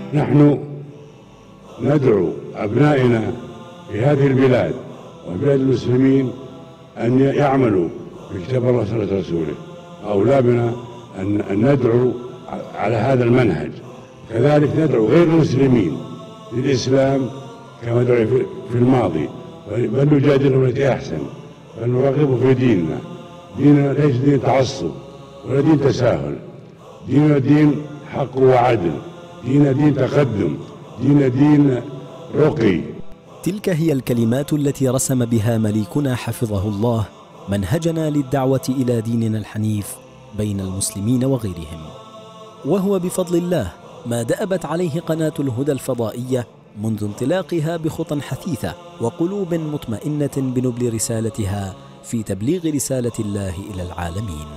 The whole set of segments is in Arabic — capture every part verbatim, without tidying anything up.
نحن ندعو أبنائنا في هذه البلاد وبلاد المسلمين أن يعملوا بكتاب الله وسنة رسوله. أولى بنا أن ندعو على هذا المنهج. كذلك ندعو غير المسلمين للإسلام كما دعوا في الماضي، بل نجادلهم التي أحسن، بل نرغب في ديننا. ديننا ليس دين تعصب ولا دين تساهل، ديننا دين حق وعدل، ديننا دين تقدم، ديننا دين رقي. تلك هي الكلمات التي رسم بها مليكنا حفظه الله منهجنا للدعوة إلى ديننا الحنيف بين المسلمين وغيرهم، وهو بفضل الله ما دأبت عليه قناة الهدى الفضائية منذ انطلاقها بخطى حثيثة وقلوب مطمئنة بنبل رسالتها في تبليغ رسالة الله إلى العالمين.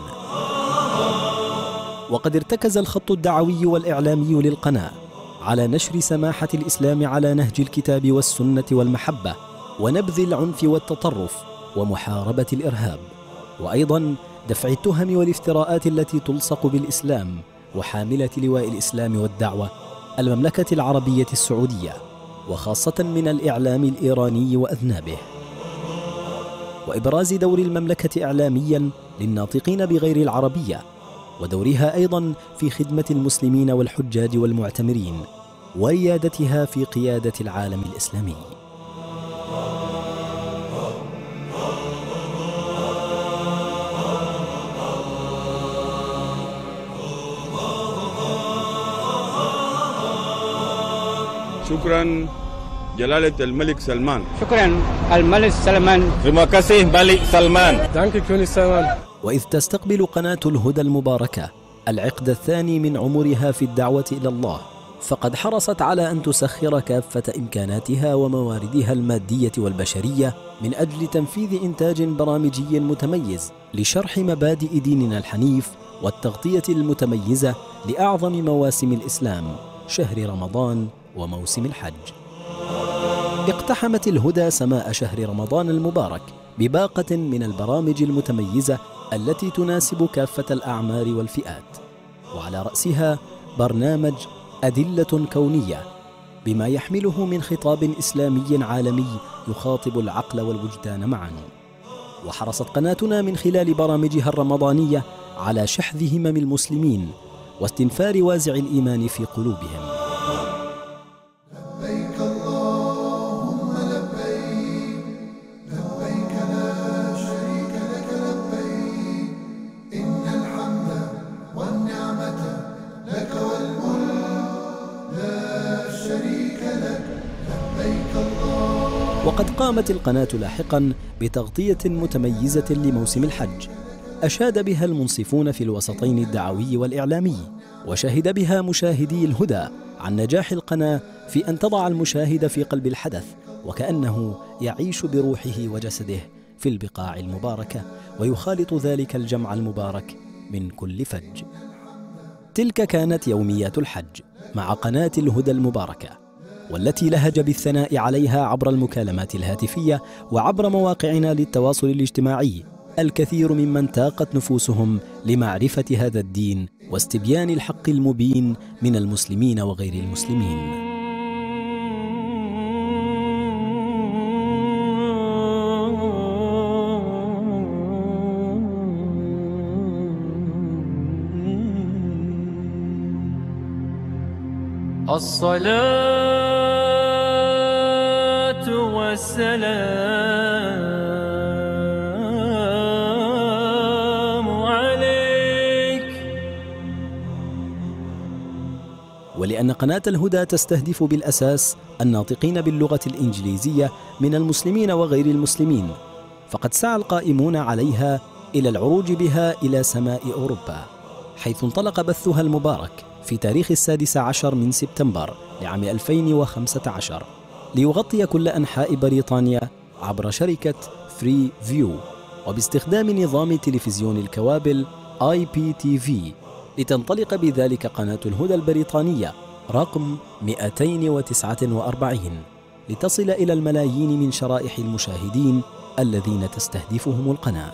وقد ارتكز الخط الدعوي والإعلامي للقناة على نشر سماحة الإسلام على نهج الكتاب والسنة والمحبة، ونبذ العنف والتطرف ومحاربة الإرهاب، وأيضا دفع التهم والافتراءات التي تلصق بالإسلام وحاملة لواء الإسلام والدعوة المملكة العربية السعودية، وخاصة من الإعلام الإيراني وأذنابه، وإبراز دور المملكة إعلاميا للناطقين بغير العربية، ودورها أيضا في خدمة المسلمين والحجاج والمعتمرين، وريادتها في قيادة العالم الإسلامي. شكرا جلالة الملك سلمان. شكرا الملك سلمان. Terima kasih Malik Salman. Danke König Salman. وإذ تستقبل قناة الهدى المباركة العقد الثاني من عمرها في الدعوة إلى الله، فقد حرصت على أن تسخر كافة إمكاناتها ومواردها المادية والبشرية من أجل تنفيذ إنتاج برامجي متميز لشرح مبادئ ديننا الحنيف والتغطية المتميزة لأعظم مواسم الإسلام، شهر رمضان وموسم الحج. اقتحمت الهدى سماء شهر رمضان المبارك بباقة من البرامج المتميزة التي تناسب كافة الأعمار والفئات، وعلى رأسها برنامج أدلة كونية بما يحمله من خطاب إسلامي عالمي يخاطب العقل والوجدان معا. وحرصت قناتنا من خلال برامجها الرمضانية على شحذ همم المسلمين واستنفار وازع الإيمان في قلوبهم. وقد قامت القناة لاحقا بتغطية متميزة لموسم الحج أشاد بها المنصفون في الوسطين الدعوي والإعلامي، وشهد بها مشاهدي الهدى عن نجاح القناة في أن تضع المشاهد في قلب الحدث وكأنه يعيش بروحه وجسده في البقاع المباركة، ويخالط ذلك الجمع المبارك من كل فج. تلك كانت يوميات الحج مع قناة الهدى المباركة، والتي لهج بالثناء عليها عبر المكالمات الهاتفية وعبر مواقعنا للتواصل الاجتماعي الكثير ممن تاقت نفوسهم لمعرفة هذا الدين واستبيان الحق المبين من المسلمين وغير المسلمين. الصلاة والسلام عليك. ولأن قناة الهدى تستهدف بالأساس الناطقين باللغة الإنجليزية من المسلمين وغير المسلمين، فقد سعى القائمون عليها إلى العروج بها إلى سماء أوروبا، حيث انطلق بثها المبارك في تاريخ السادس عشر من سبتمبر لعام ألفين وخمسة عشر ليغطي كل أنحاء بريطانيا عبر شركة فري فيو، وباستخدام نظام تلفزيون الكوابل آي بي تي في، لتنطلق بذلك قناة الهدى البريطانية رقم مئتين وتسعة وأربعين لتصل إلى الملايين من شرائح المشاهدين الذين تستهدفهم القناة.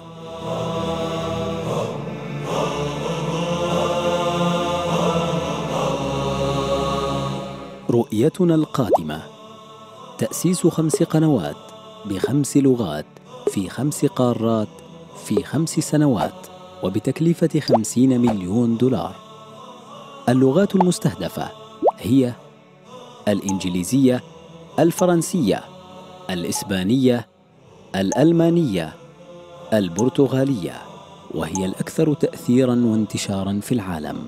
رؤيتنا القادمة: تأسيس خمس قنوات بخمس لغات في خمس قارات في خمس سنوات وبتكلفة خمسين مليون دولار. اللغات المستهدفة هي الإنجليزية، الفرنسية، الإسبانية، الألمانية، البرتغالية، وهي الأكثر تأثيراً وانتشاراً في العالم.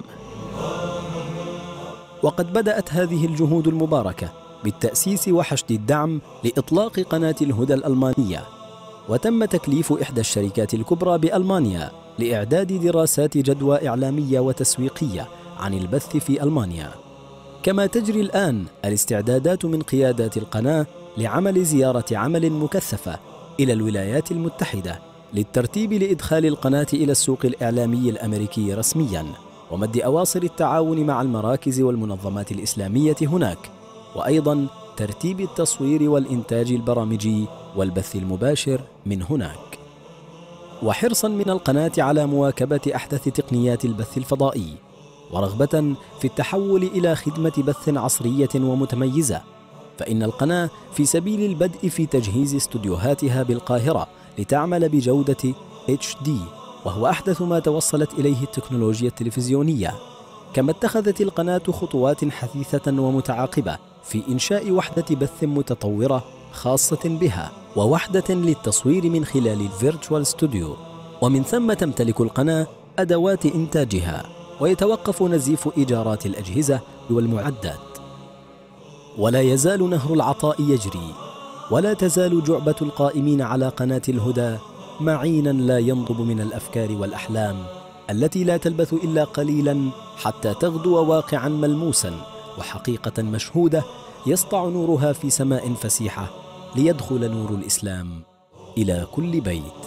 وقد بدأت هذه الجهود المباركة بالتأسيس وحشد الدعم لإطلاق قناة الهدى الألمانية، وتم تكليف إحدى الشركات الكبرى بألمانيا لإعداد دراسات جدوى إعلامية وتسويقية عن البث في ألمانيا. كما تجري الآن الاستعدادات من قيادات القناة لعمل زيارة عمل مكثفة إلى الولايات المتحدة للترتيب لإدخال القناة إلى السوق الإعلامي الأمريكي رسمياً، ومد أواصر التعاون مع المراكز والمنظمات الإسلامية هناك، وأيضاً ترتيب التصوير والإنتاج البرامجي والبث المباشر من هناك. وحرصاً من القناة على مواكبة أحدث تقنيات البث الفضائي، ورغبة في التحول إلى خدمة بث عصرية ومتميزة، فإن القناة في سبيل البدء في تجهيز استوديوهاتها بالقاهرة لتعمل بجودة إتش دي، وهو أحدث ما توصلت إليه التكنولوجيا التلفزيونية. كما اتخذت القناة خطوات حثيثة ومتعاقبة في إنشاء وحدة بث متطورة خاصة بها، ووحدة للتصوير من خلال الفيرتشوال ستوديو، ومن ثم تمتلك القناة أدوات إنتاجها، ويتوقف نزيف إيجارات الأجهزة والمعدات. ولا يزال نهر العطاء يجري، ولا تزال جعبة القائمين على قناة الهدى معينا لا ينضب من الأفكار والأحلام التي لا تلبث إلا قليلا حتى تغدو واقعا ملموسا وحقيقة مشهودة يسطع نورها في سماء فسيحة ليدخل نور الإسلام إلى كل بيت.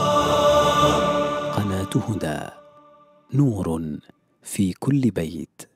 قناة هدى، نور في كل بيت.